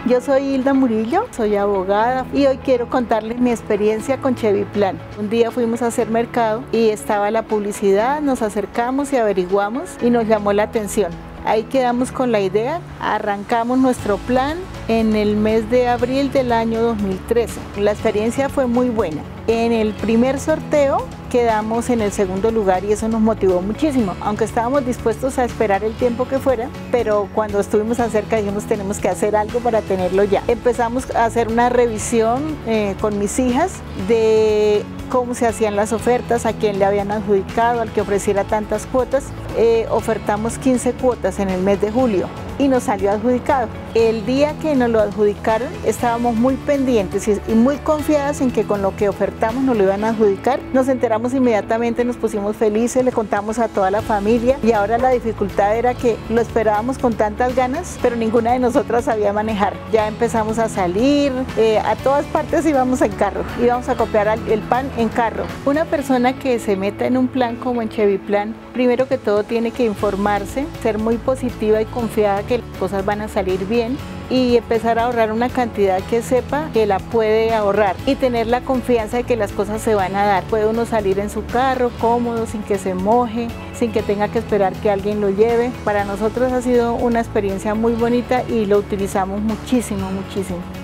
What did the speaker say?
Yo soy Hilda Murillo, soy abogada y hoy quiero contarles mi experiencia con Cheviplan. Un día fuimos a hacer mercado y estaba la publicidad, nos acercamos y averiguamos y nos llamó la atención. Ahí quedamos con la idea, arrancamos nuestro plan en el mes de abril del año 2013. La experiencia fue muy buena. En el primer sorteo quedamos en el segundo lugar y eso nos motivó muchísimo, aunque estábamos dispuestos a esperar el tiempo que fuera, pero cuando estuvimos acerca dijimos tenemos que hacer algo para tenerlo ya. Empezamos a hacer una revisión con mis hijas de cómo se hacían las ofertas, a quién le habían adjudicado, al que ofreciera tantas cuotas. Ofertamos 15 cuotas en el mes de julio y nos salió adjudicado. El día que nos lo adjudicaron estábamos muy pendientes y muy confiadas en que con lo que ofertamos nos lo iban a adjudicar. Nos enteramos inmediatamente, nos pusimos felices, le contamos a toda la familia y ahora la dificultad era que lo esperábamos con tantas ganas, pero ninguna de nosotras sabía manejar. Ya empezamos a salir, a todas partes íbamos en carro, íbamos a comprar el pan en carro. Una persona que se meta en un plan como en Cheviplan, primero que todo tiene que informarse, ser muy positiva y confiada que las cosas van a salir bien y empezar a ahorrar una cantidad que sepa que la puede ahorrar y tener la confianza de que las cosas se van a dar. Puede uno salir en su carro cómodo, sin que se moje, sin que tenga que esperar que alguien lo lleve. Para nosotros ha sido una experiencia muy bonita y lo utilizamos muchísimo, muchísimo.